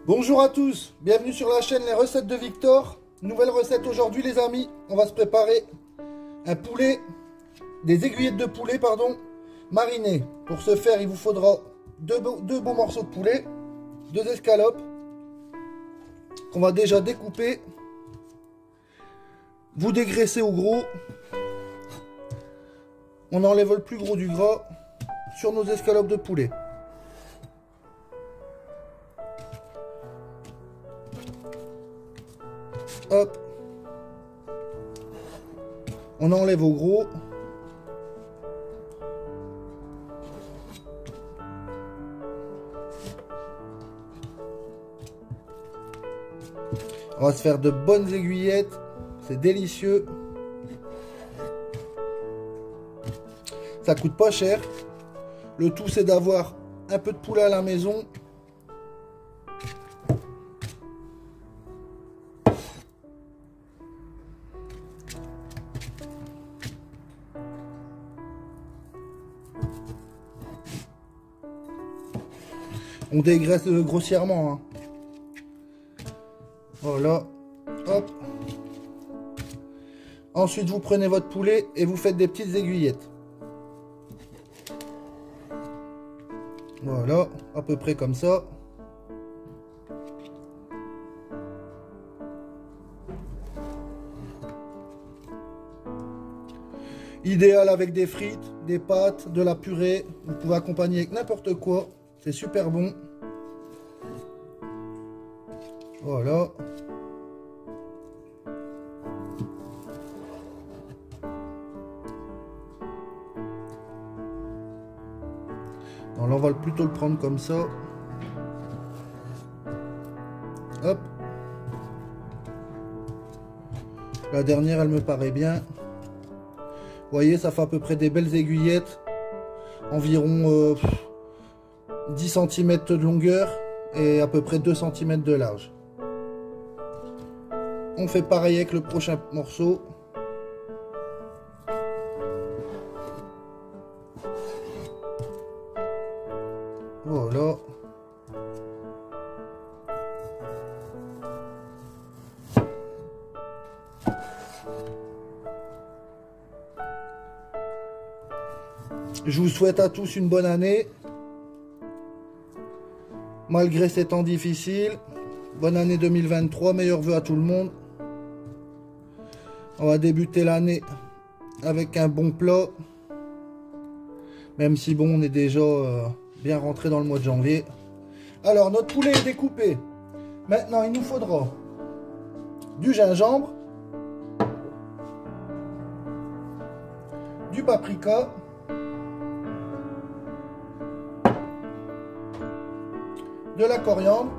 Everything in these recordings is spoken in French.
Bonjour à tous, bienvenue sur la chaîne Les Recettes de Victor. Nouvelle recette aujourd'hui les amis, on va se préparer un poulet, des aiguillettes de poulet pardon, marinées. Pour ce faire il vous faudra deux beaux morceaux de poulet, deux escalopes qu'on va déjà découper. Vous dégraissez au gros, on enlève le plus gros du gras sur nos escalopes de poulet. Hop, on enlève au gros. On va se faire de bonnes aiguillettes, c'est délicieux. Ça coûte pas cher. Le tout c'est d'avoir un peu de poulet à la maison. On dégraisse grossièrement. Hein. Voilà. Hop. Ensuite, vous prenez votre poulet et vous faites des petites aiguillettes. Voilà. À peu près comme ça. Idéal avec des frites, des pâtes, de la purée. Vous pouvez accompagner avec n'importe quoi. C'est super bon. Voilà. Alors là, on va plutôt le prendre comme ça. Hop. La dernière, elle me paraît bien. Vous voyez, ça fait à peu près des belles aiguillettes. Environ 10 cm de longueur et à peu près 2 cm de large. On fait pareil avec le prochain morceau. Voilà. Je vous souhaite à tous une bonne année. Malgré ces temps difficiles, bonne année 2023, meilleurs vœux à tout le monde. On va débuter l'année avec un bon plat. Même si bon, on est déjà bien rentré dans le mois de janvier. Alors, notre poulet est découpé. Maintenant, il nous faudra du gingembre, du paprika, de la coriandre,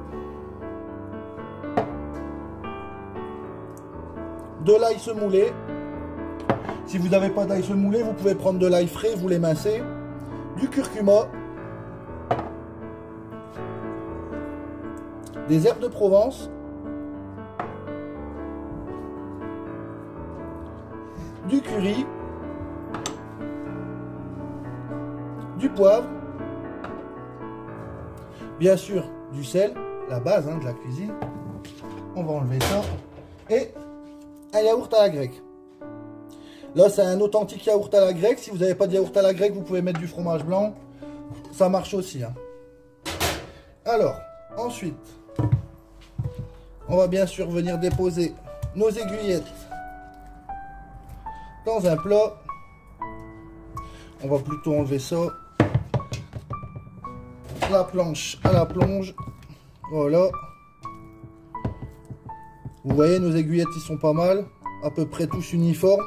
de l'ail semoulé. Si vous n'avez pas d'ail semoulé, vous pouvez prendre de l'ail frais, vous l'émincez, du curcuma, des herbes de Provence, du curry, du poivre, bien sûr du sel, la base de la cuisine. On va enlever ça. Et un yaourt à la grecque. Là, c'est un authentique yaourt à la grecque. Si vous n'avez pas de yaourt à la grecque, vous pouvez mettre du fromage blanc. Ça marche aussi. Hein. Alors, ensuite, on va bien sûr venir déposer nos aiguillettes dans un plat. On va plutôt enlever ça. La planche à la plonge. Voilà. Vous voyez, nos aiguillettes, ils sont pas mal. À peu près tous uniformes.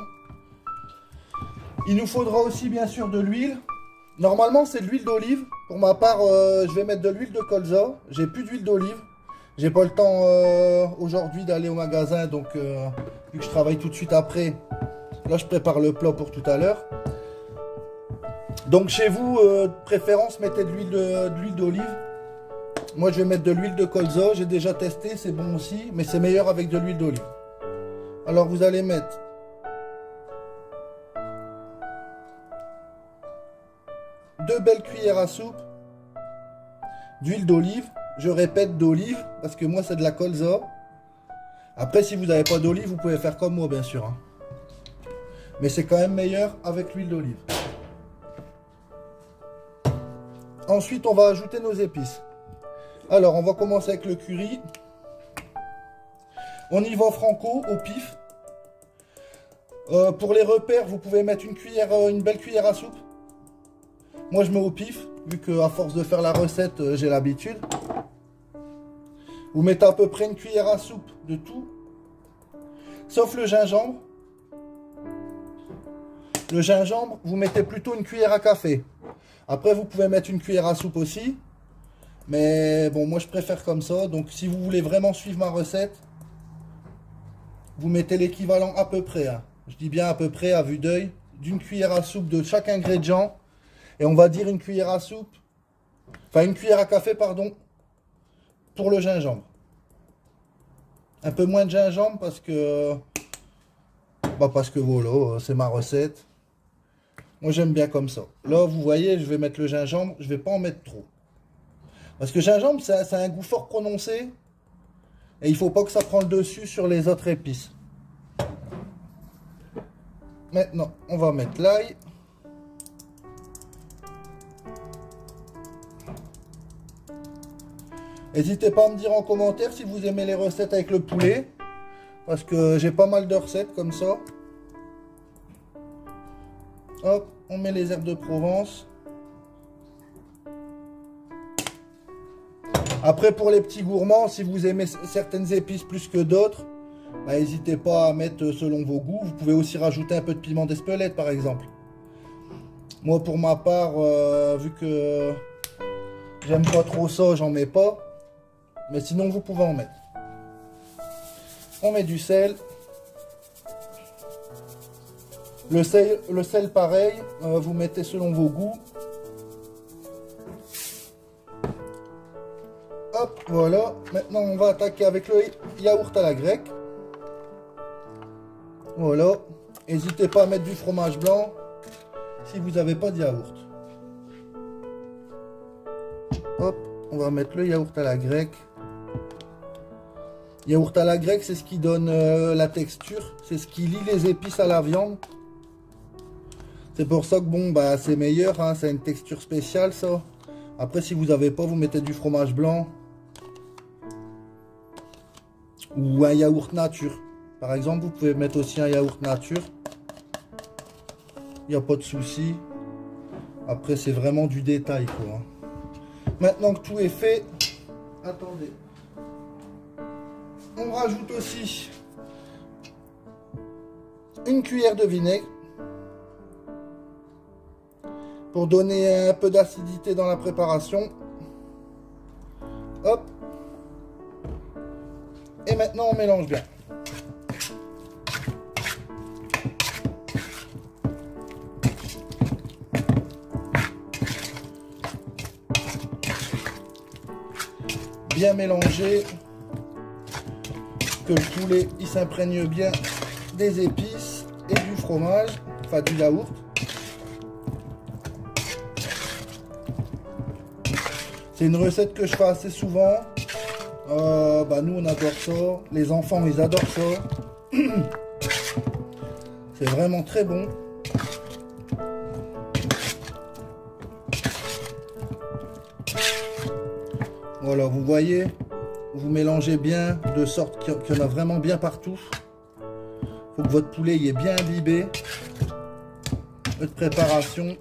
Il nous faudra aussi, bien sûr, de l'huile. Normalement, c'est de l'huile d'olive. Pour ma part, je vais mettre de l'huile de colza. J'ai plus d'huile d'olive. J'ai pas le temps aujourd'hui d'aller au magasin. Donc, vu que je travaille tout de suite après, là, je prépare le plat pour tout à l'heure. Donc, chez vous, de préférence, mettez de l'huile d'olive. Moi, je vais mettre de l'huile de colza. J'ai déjà testé, c'est bon aussi. Mais c'est meilleur avec de l'huile d'olive. Alors, vous allez mettre 2 belles cuillères à soupe d'huile d'olive. je répète, d'olive, parce que moi c'est de la colza. Après, si vous n'avez pas d'olive, vous pouvez faire comme moi, bien sûr. Hein. Mais c'est quand même meilleur avec l'huile d'olive. Ensuite, on va ajouter nos épices. Alors, on va commencer avec le curry. On y va franco, au pif. Pour les repères, vous pouvez mettre une belle cuillère à soupe. Moi, je mets au pif, vu qu'à force de faire la recette, j'ai l'habitude. Vous mettez à peu près une cuillère à soupe de tout, sauf le gingembre. Le gingembre, vous mettez plutôt une cuillère à café. Après, vous pouvez mettre une cuillère à soupe aussi. Mais bon, moi, je préfère comme ça. Donc, si vous voulez vraiment suivre ma recette, vous mettez l'équivalent à peu près. Hein. Je dis bien à peu près, à vue d'œil, d'une cuillère à soupe de chaque ingrédient. Et on va dire une cuillère à soupe, enfin une cuillère à café, pardon, pour le gingembre. Un peu moins de gingembre parce que voilà, c'est ma recette. Moi j'aime bien comme ça. Là vous voyez, je vais mettre le gingembre, je vais pas en mettre trop. Parce que le gingembre, c'est un goût fort prononcé. Et il faut pas que ça prenne le dessus sur les autres épices. Maintenant, on va mettre l'ail. N'hésitez pas à me dire en commentaire si vous aimez les recettes avec le poulet. Parce que j'ai pas mal de recettes comme ça. Hop, on met les herbes de Provence. Après, pour les petits gourmands, si vous aimez certaines épices plus que d'autres, bah, n'hésitez pas à mettre selon vos goûts. Vous pouvez aussi rajouter un peu de piment d'Espelette par exemple. Moi pour ma part, vu que j'aime pas trop ça, j'en mets pas. Mais sinon vous pouvez en mettre. On met du sel. Le sel pareil, vous mettez selon vos goûts. Hop, voilà. Maintenant on va attaquer avec le yaourt à la grecque. Voilà. N'hésitez pas à mettre du fromage blanc si vous n'avez pas de yaourt. Hop, on va mettre le yaourt à la grecque. Yaourt à la grecque, c'est ce qui donne la texture. C'est ce qui lie les épices à la viande. C'est pour ça que bon, bah c'est meilleur, hein, c'est une texture spéciale ça. Après, si vous n'avez pas, vous mettez du fromage blanc. Ou un yaourt nature. Par exemple, vous pouvez mettre aussi un yaourt nature. Il n'y a pas de souci. Après, c'est vraiment du détail, quoi. Maintenant que tout est fait, attendez. On rajoute aussi une cuillère de vinaigre pour donner un peu d'acidité dans la préparation. Hop. Et maintenant, on mélange bien. Bien mélanger, que le poulet il s'imprègne bien des épices et du fromage, enfin du yaourt. C'est une recette que je fais assez souvent. Nous on adore ça, les enfants ils adorent ça. C'est vraiment très bon. Voilà, vous voyez, vous mélangez bien de sorte qu'il y en a vraiment bien partout. Il faut que votre poulet y est bien imbibé. Votre préparation.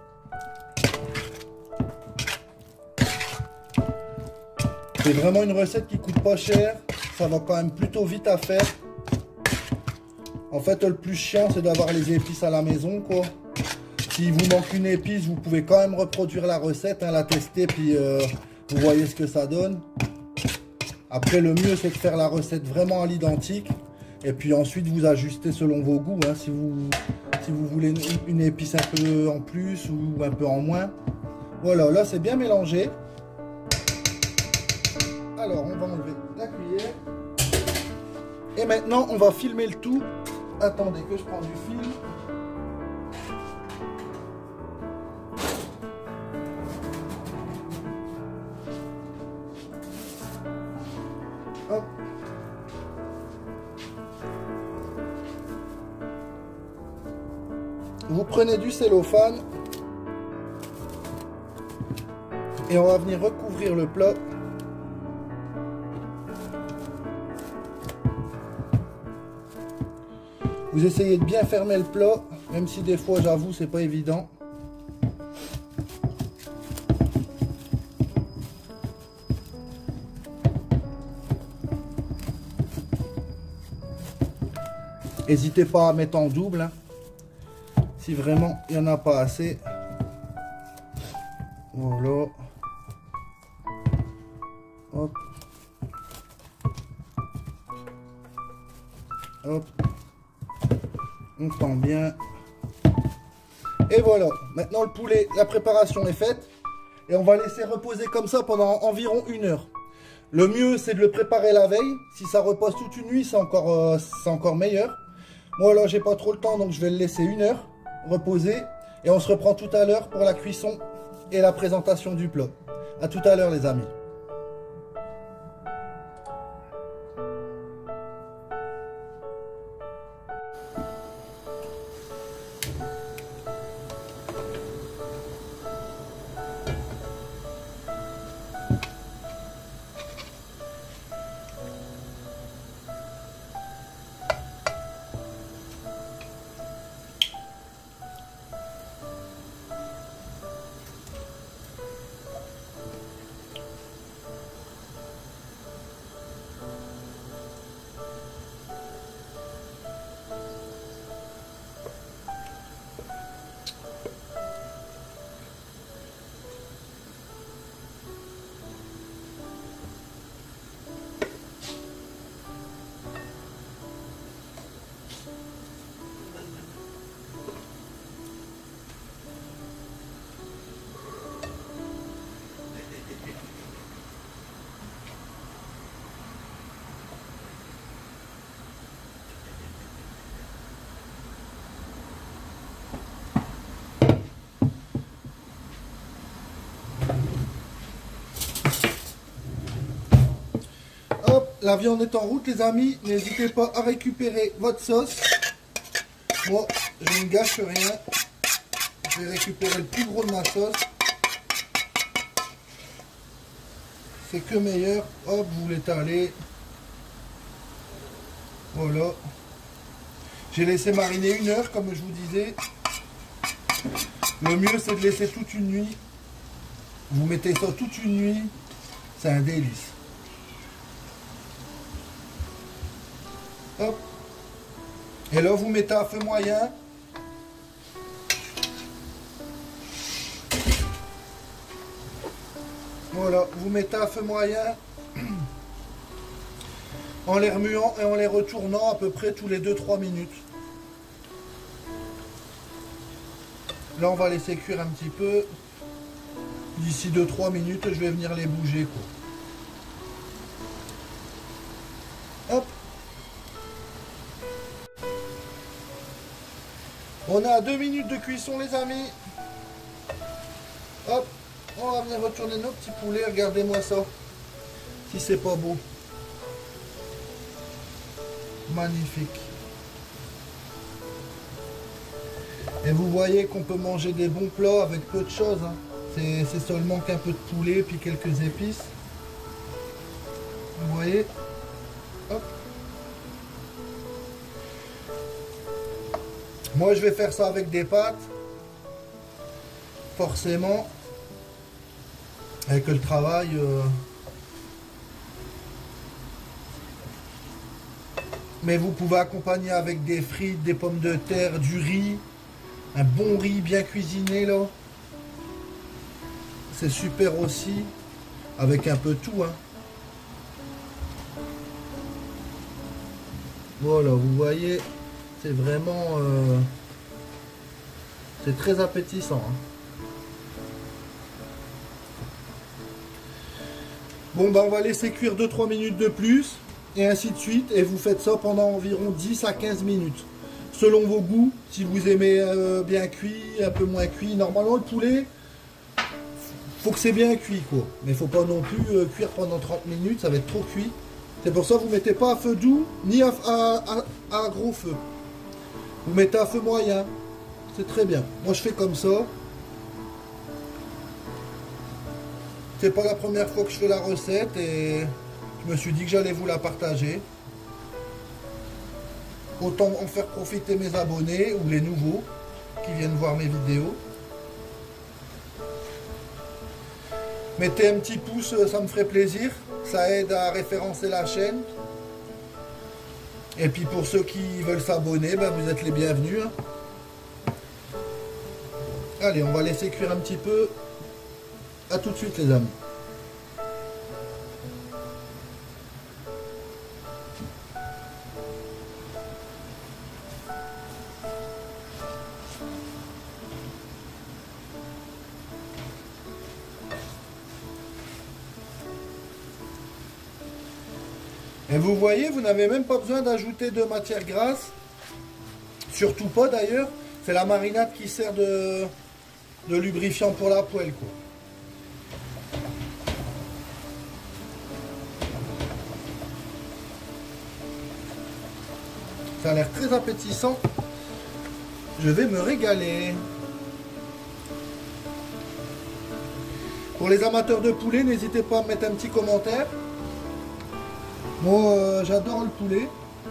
C'est vraiment une recette qui coûte pas cher. Ça va quand même plutôt vite à faire. En fait, le plus chiant, c'est d'avoir les épices à la maison, quoi. S'il vous manque une épice, vous pouvez quand même reproduire la recette, hein, la tester, puis vous voyez ce que ça donne. Après, le mieux, c'est de faire la recette vraiment à l'identique. Et puis ensuite, vous ajustez selon vos goûts. Hein, si vous voulez une épice un peu en plus ou un peu en moins. Voilà, là, c'est bien mélangé. Alors, on va enlever la cuillère. Et maintenant, on va filmer le tout. Attendez que je prends du film. vous prenez du cellophane et on va venir recouvrir le plat. Vous essayez de bien fermer le plat, même si des fois, j'avoue, c'est pas évident. N'hésitez pas à mettre en double, hein, si vraiment il n'y en a pas assez. Voilà. Hop. Hop. On tend bien. Et voilà. Maintenant le poulet, la préparation est faite. Et on va laisser reposer comme ça pendant environ 1 heure. Le mieux, c'est de le préparer la veille. Si ça repose toute une nuit, c'est encore meilleur. Moi là, j'ai pas trop le temps, donc je vais le laisser 1 heure reposer. Et on se reprend tout à l'heure pour la cuisson et la présentation du plat. À tout à l'heure les amis. La viande est en route les amis, n'hésitez pas à récupérer votre sauce. Moi, je ne gâche rien. Je vais récupérer le plus gros de ma sauce. C'est que meilleur. Hop, vous l'étalez. Voilà. J'ai laissé mariner 1 heure, comme je vous disais. Le mieux, c'est de laisser toute une nuit. Vous mettez ça toute une nuit. C'est un délice. Hop. Et là, vous mettez à feu moyen. Voilà, vous mettez à feu moyen. En les remuant et en les retournant à peu près tous les 2-3 minutes. Là, on va laisser cuire un petit peu. D'ici 2-3 minutes, je vais venir les bouger, quoi. Hop. On est à 2 minutes de cuisson les amis. Hop, on va venir retourner nos petits poulets. Regardez-moi ça. Si c'est pas beau. Magnifique. Et vous voyez qu'on peut manger des bons plats avec peu de choses. Hein. C'est seulement qu'un peu de poulet puis quelques épices. Vous voyez. Hop. Moi, je vais faire ça avec des pâtes, forcément, avec le travail. Mais vous pouvez accompagner avec des frites, des pommes de terre, du riz, un bon riz bien cuisiné là. C'est super aussi, avec un peu de tout. Hein. Voilà, vous voyez. C'est vraiment... c'est très appétissant. Hein. Bon, bah on va laisser cuire 2-3 minutes de plus. Et ainsi de suite. Et vous faites ça pendant environ 10 à 15 minutes. Selon vos goûts. Si vous aimez bien cuit, un peu moins cuit. Normalement, le poulet, faut que c'est bien cuit, quoi. Mais faut pas non plus cuire pendant 30 minutes. Ça va être trop cuit. C'est pour ça que vous ne mettez pas à feu doux, ni à gros feu. Vous mettez à feu moyen. c'est très bien. Moi je fais comme ça. C'est pas la première fois que je fais la recette et je me suis dit que j'allais vous la partager. Autant en faire profiter mes abonnés ou les nouveaux qui viennent voir mes vidéos. Mettez un petit pouce, ça me ferait plaisir. Ça aide à référencer la chaîne. Et puis pour ceux qui veulent s'abonner, ben vous êtes les bienvenus. Hein. Allez, on va laisser cuire un petit peu. A tout de suite les amis. Et vous voyez, vous n'avez même pas besoin d'ajouter de matière grasse. Surtout pas d'ailleurs. C'est la marinade qui sert de lubrifiant pour la poêle, quoi. Ça a l'air très appétissant. Je vais me régaler. Pour les amateurs de poulet, n'hésitez pas à mettre un petit commentaire. Moi, j'adore le poulet.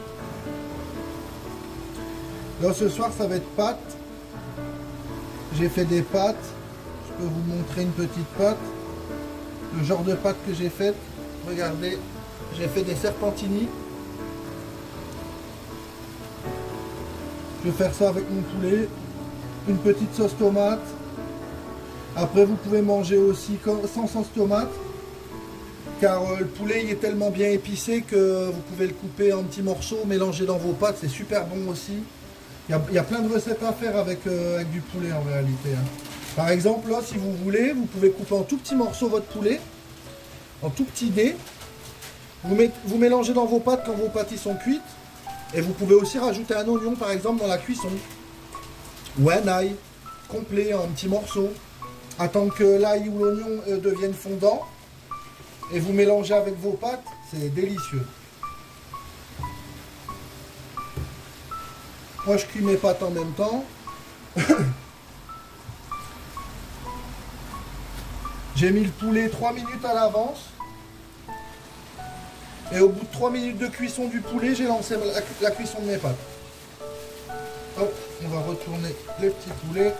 Là, ce soir, ça va être pâtes. J'ai fait des pâtes. Je peux vous montrer une petite pâte. Le genre de pâte que j'ai faite. Regardez, j'ai fait des serpentini. Je vais faire ça avec mon poulet. Une petite sauce tomate. Après, vous pouvez manger aussi sans sauce tomate. Car le poulet il est tellement bien épicé que vous pouvez le couper en petits morceaux, mélanger dans vos pâtes, c'est super bon aussi. Il y a plein de recettes à faire avec du poulet en réalité. Hein. Par exemple, là, si vous voulez, vous pouvez couper en tout petits morceaux votre poulet, en tout petits dés. Vous mélangez dans vos pâtes quand vos pâtes sont cuites. Et vous pouvez aussi rajouter un oignon, par exemple, dans la cuisson. Ou un ail complet en petits morceaux. Attendre que l'ail ou l'oignon deviennent fondants. Et vous mélangez avec vos pâtes, c'est délicieux. Moi, je cuis mes pâtes en même temps. J'ai mis le poulet 3 minutes à l'avance. Et au bout de 3 minutes de cuisson du poulet, j'ai lancé la cuisson de mes pâtes. Hop, on va retourner les petits poulets.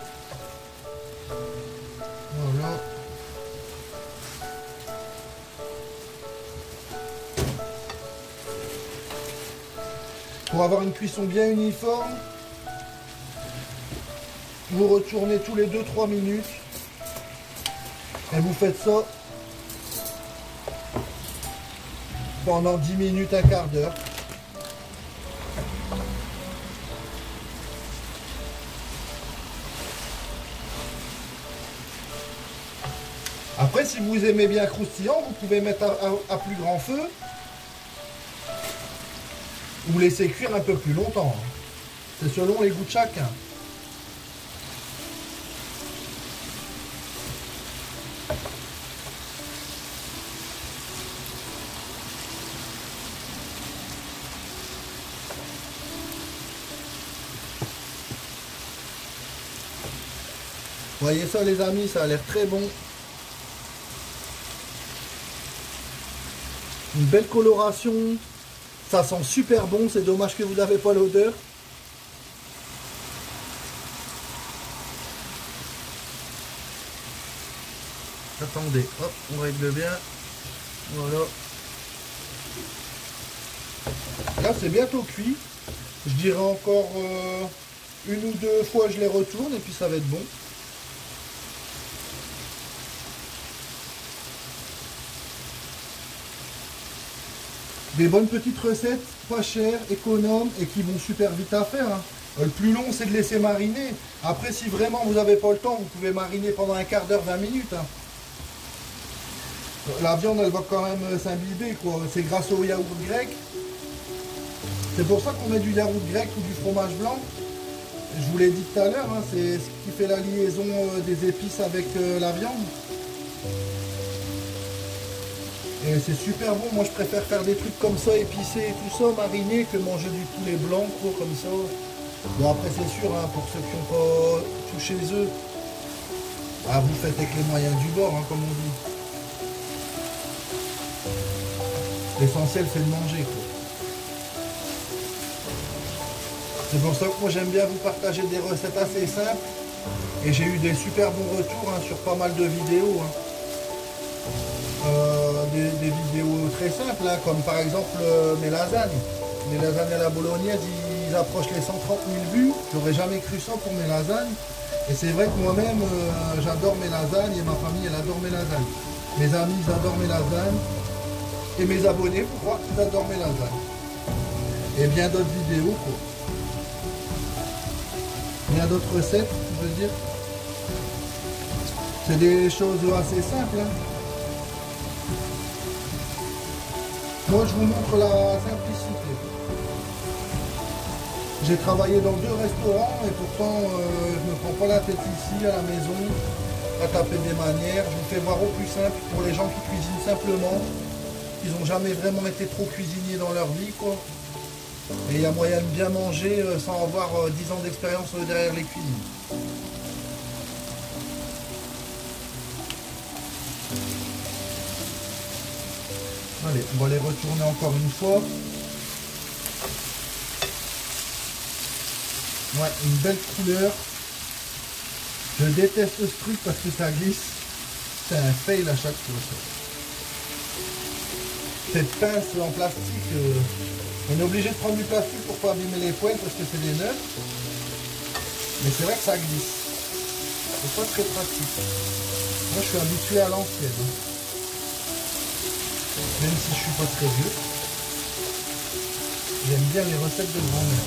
Voilà. Pour avoir une cuisson bien uniforme, vous retournez tous les 2-3 minutes et vous faites ça pendant 10 minutes, un quart d'heure. Après, si vous aimez bien croustillant, vous pouvez mettre à plus grand feu. Ou laisser cuire un peu plus longtemps. C'est selon les goûts de chacun. Voyez ça les amis, ça a l'air très bon. Une belle coloration. Ça sent super bon, c'est dommage que vous n'avez pas l'odeur. Attendez, hop, on règle bien. Voilà. Là, c'est bientôt cuit. Je dirais encore une ou deux fois, je les retourne et puis ça va être bon. Des bonnes petites recettes, pas chères, économes et qui vont super vite à faire. Hein. Le plus long, c'est de laisser mariner. Après, si vraiment vous n'avez pas le temps, vous pouvez mariner pendant un quart d'heure, 20 minutes. Hein. La viande, elle va quand même s'imbiber, quoi. C'est grâce au yaourt grec. C'est pour ça qu'on met du yaourt grec ou du fromage blanc. Je vous l'ai dit tout à l'heure, hein, c'est ce qui fait la liaison des épices avec la viande. Et c'est super bon, moi je préfère faire des trucs comme ça, épicés et tout ça, marinés, que manger du poulet blanc, quoi, comme ça. Bon après c'est sûr, hein, pour ceux qui n'ont pas tout chez eux. Ah, vous faites avec les moyens du bord, hein, comme on dit. L'essentiel, c'est de manger, quoi. C'est pour ça que moi, j'aime bien vous partager des recettes assez simples. Et j'ai eu des super bons retours hein, sur pas mal de vidéos. Hein. Des vidéos très simples, hein, comme par exemple mes lasagnes. Mes lasagnes à la bolognaise, ils approchent les 130 000 vues. J'aurais jamais cru ça pour mes lasagnes. Et c'est vrai que moi-même, j'adore mes lasagnes et ma famille, elle adore mes lasagnes. Mes amis, ils adorent mes lasagnes. Et mes abonnés, pour croire qu'ils adorent mes lasagnes. Et bien d'autres vidéos, quoi. Bien d'autres recettes, je veux dire. C'est des choses assez simples. Hein. Moi, je vous montre la simplicité. J'ai travaillé dans 2 restaurants et pourtant, je ne me prends pas la tête ici, à la maison, à taper des manières. Je vous fais voir au plus simple pour les gens qui cuisinent simplement, qui n'ont jamais vraiment été trop cuisiniers dans leur vie, quoi. Et il y a moyen de bien manger sans avoir 10 ans d'expérience derrière les cuisines. Allez, on va les retourner encore une fois. Ouais, une belle couleur. Je déteste ce truc parce que ça glisse. C'est un fail à chaque fois. Cette pince en plastique, on est obligé de prendre du plastique pour pas abîmer les poêles parce que c'est des neufs. Mais c'est vrai que ça glisse. C'est pas très pratique. Moi je suis habitué à l'ancienne. Même si je suis pas très vieux. J'aime bien les recettes de grand-mère.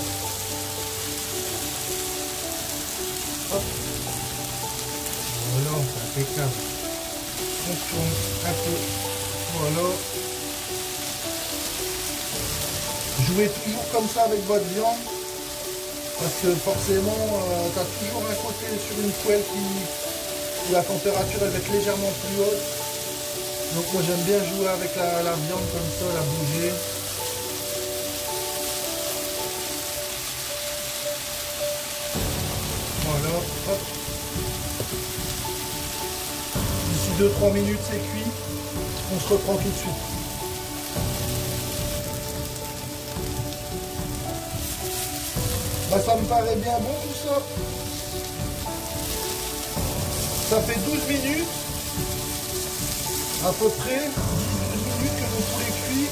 Hop. Voilà, c'est impeccable. On tourne un peu. Voilà. Jouez toujours comme ça avec votre viande. Parce que forcément, tu as toujours un côté sur une poêle où la température elle va être légèrement plus haute. Donc moi j'aime bien jouer avec la viande comme ça, la bouger. Voilà, hop. D'ici 2-3 minutes c'est cuit. On se reprend tout de suite. Bah, ça me paraît bien bon tout ça. Ça fait 12 minutes. À peu près 12 minutes que mon poulet cuit.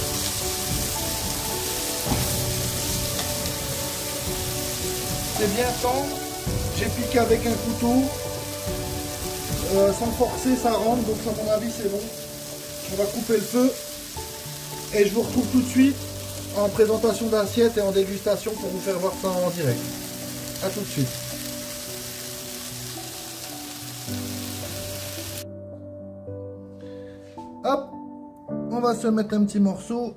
C'est bien tendre. J'ai piqué avec un couteau. Sans forcer, ça rentre. Donc à mon avis, c'est bon. On va couper le feu. Et je vous retrouve tout de suite en présentation d'assiette et en dégustation pour vous faire voir ça en direct. A tout de suite. Hop, on va se mettre un petit morceau.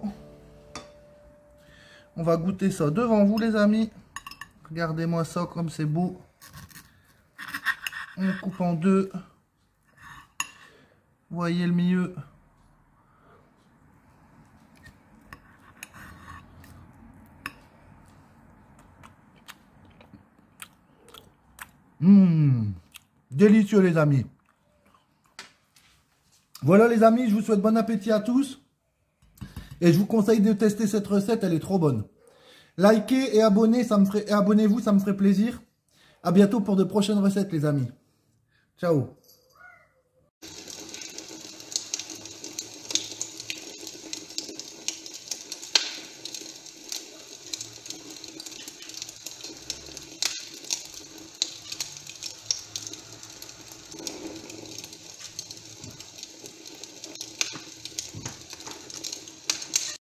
On va goûter ça devant vous les amis. Regardez-moi ça comme c'est beau. On coupe en deux. Voyez le milieu. Délicieux les amis. Voilà les amis, je vous souhaite bon appétit à tous. Et je vous conseille de tester cette recette, elle est trop bonne. Likez et abonnez-vous, ça me ferait plaisir. À bientôt pour de prochaines recettes les amis. Ciao.